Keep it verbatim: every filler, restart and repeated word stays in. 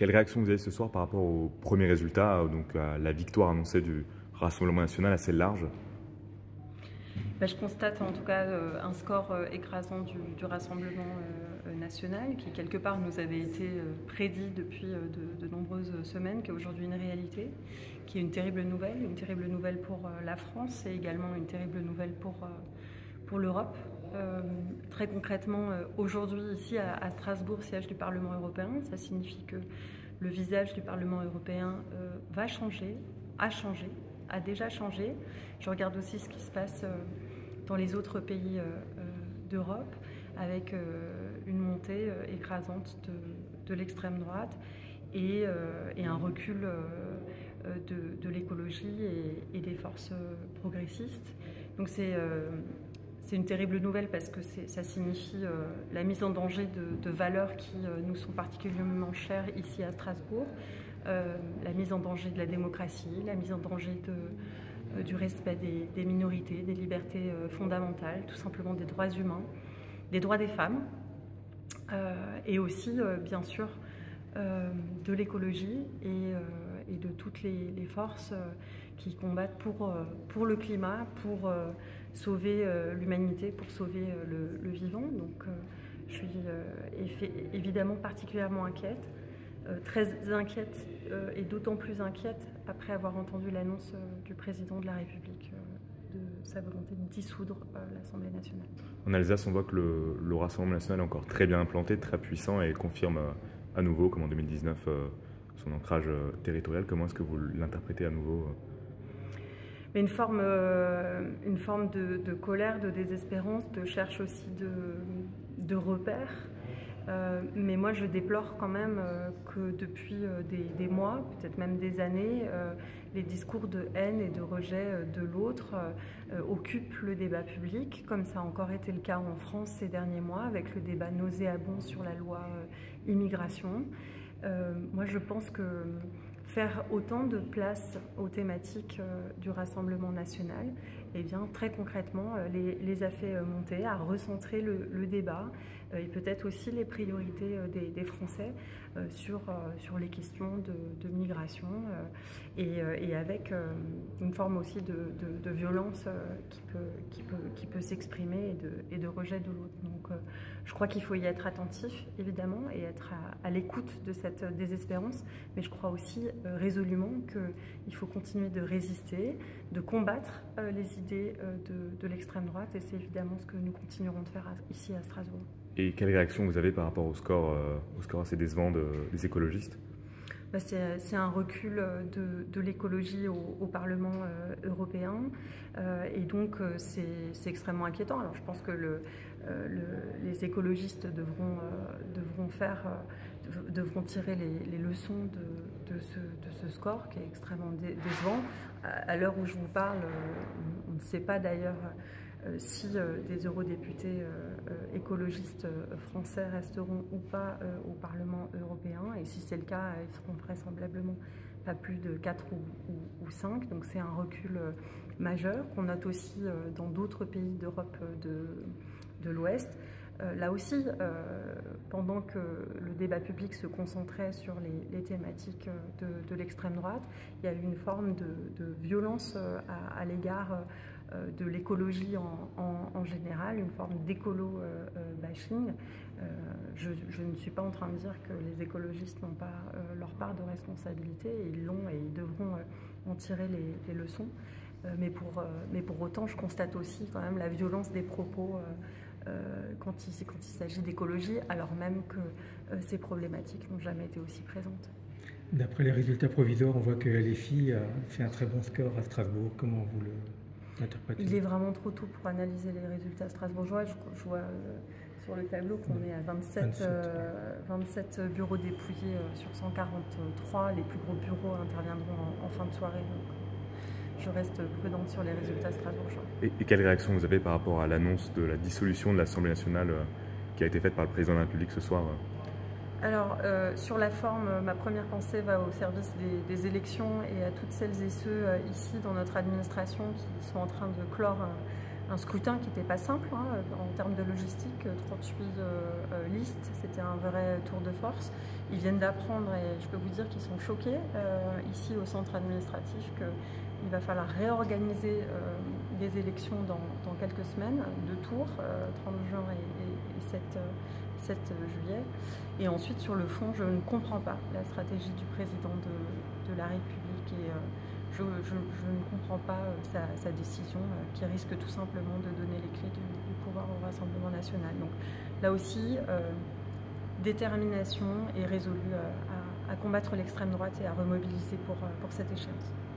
Quelle réaction vous avez ce soir par rapport aux premiers résultats, donc à la victoire annoncée du Rassemblement national assez large? Ben, je constate en tout cas euh, un score euh, écrasant du, du Rassemblement euh, national qui quelque part nous avait été euh, prédit depuis euh, de, de nombreuses semaines, qui est aujourd'hui une réalité, qui est une terrible nouvelle, une terrible nouvelle pour euh, la France et également une terrible nouvelle pour, euh, pour l'Europe. Euh, très concrètement, euh, aujourd'hui ici à, à Strasbourg, siège du Parlement européen, ça signifie que le visage du Parlement européen euh, va changer, a changé, a déjà changé. Je regarde aussi ce qui se passe euh, dans les autres pays euh, d'Europe, avec euh, une montée euh, écrasante de, de l'extrême droite et, euh, et un recul euh, de, de l'écologie et, et des forces progressistes. Donc c'est euh, c'est une terrible nouvelle parce que ça signifie euh, la mise en danger de, de valeurs qui euh, nous sont particulièrement chères ici à Strasbourg, euh, la mise en danger de la démocratie, la mise en danger de du respect des, des minorités, des libertés euh, fondamentales, tout simplement des droits humains, des droits des femmes, euh, et aussi, euh, bien sûr, euh, de l'écologie et, euh, et de toutes les, les forces euh, qui combattent pour, euh, pour le climat, pour euh, sauver euh, l'humanité, pour sauver euh, le, le vivant. Donc, euh, je suis euh, évidemment particulièrement inquiète. Euh, très inquiète euh, et d'autant plus inquiète après avoir entendu l'annonce euh, du président de la République euh, de sa volonté de dissoudre euh, l'Assemblée nationale. En Alsace, on voit que le, le Rassemblement national est encore très bien implanté, très puissant et confirme euh, à nouveau, comme en deux mille dix-neuf, euh, son ancrage euh, territorial. Comment est-ce que vous l'interprétez à nouveau euh Mais une forme, euh, une forme de, de colère, de désespérance, de cherche aussi de, de repères. Euh, mais moi je déplore quand même euh, que depuis euh, des, des mois, peut-être même des années, euh, les discours de haine et de rejet euh, de l'autre euh, occupent le débat public, comme ça a encore été le cas en France ces derniers mois, avec le débat nauséabond sur la loi euh, immigration. Euh, moi je pense que faire autant de place aux thématiques euh, du Rassemblement national, eh bien, très concrètement, euh, les, les a fait euh, monter, à recentrer le, le débat euh, et peut-être aussi les priorités euh, des, des Français euh, sur, euh, sur les questions de, de migration euh, et, euh, et avec euh, une forme aussi de, de, de violence euh, qui peut, qui peut, qui peut s'exprimer et de, et de rejet de l'autre. Donc, euh, je crois qu'il faut y être attentif, évidemment, et être à, à l'écoute de cette désespérance, mais je crois aussi euh, résolument qu'il faut continuer de résister, de combattre euh, les idées euh, de, de l'extrême droite, et c'est évidemment ce que nous continuerons de faire à, ici à Strasbourg. Et quelle réaction vous avez par rapport au score, euh, au score assez décevant de, des écologistes? Bah c'est un recul de, de l'écologie au, au Parlement euh, européen euh, et donc euh, c'est extrêmement inquiétant. Alors je pense que le, euh, le, les écologistes devront, euh, devront, faire, euh, devront tirer les, les leçons de, de, ce, de ce score qui est extrêmement dé décevant. À, à l'heure où je vous parle, on, on ne sait pas d'ailleurs Euh, si euh, des eurodéputés euh, euh, écologistes euh, français resteront ou pas euh, au Parlement européen, et si c'est le cas, ils seront vraisemblablement pas plus de quatre ou, ou, ou cinq, donc c'est un recul euh, majeur qu'on note aussi euh, dans d'autres pays d'Europe de, de l'Ouest. Euh, là aussi, euh, pendant que le débat public se concentrait sur les, les thématiques de, de l'extrême droite, il y a eu une forme de, de violence à, à l'égard euh, de l'écologie en, en, en général, une forme d'écolo-bashing. Euh, je, je ne suis pas en train de dire que les écologistes n'ont pas euh, leur part de responsabilité, ils l'ont et ils devront euh, en tirer les, les leçons. Euh, mais, pour, euh, mais pour autant, je constate aussi quand même la violence des propos euh, Euh, quand il, quand il s'agit d'écologie, alors même que euh, ces problématiques n'ont jamais été aussi présentes. D'après les résultats provisoires, on voit que L F I a fait un très bon score à Strasbourg. Comment vous l'interprétez? Il est vraiment trop tôt pour analyser les résultats strasbourgeois. Je, je vois euh, sur le tableau qu'on est à vingt-sept, vingt-sept, euh, vingt-sept bureaux dépouillés euh, sur cent quarante-trois. Les plus gros bureaux interviendront en, en fin de soirée. Donc, je reste prudente sur les résultats strasbourgeois. Et, et quelle réaction vous avez par rapport à l'annonce de la dissolution de l'Assemblée nationale euh, qui a été faite par le président de la République ce soir? Alors, euh, sur la forme, ma première pensée va au service des, des élections et à toutes celles et ceux euh, ici dans notre administration qui sont en train de clore un, un scrutin qui n'était pas simple hein, en termes de logistique, trente-huit euh, listes, c'était un vrai tour de force. Ils viennent d'apprendre, et je peux vous dire qu'ils sont choqués euh, ici au centre administratif, qu'il va falloir réorganiser euh, des élections dans, dans quelques semaines, deux tours, euh, trente juin et, et, et sept juillet. Et ensuite, sur le fond, je ne comprends pas la stratégie du président de, de la République et euh, je, je, je ne comprends pas euh, sa, sa décision euh, qui risque tout simplement de donner les clés du, du pouvoir au Rassemblement national. Donc là aussi, euh, détermination et résolue à, à combattre l'extrême droite et à remobiliser pour, pour cette échéance.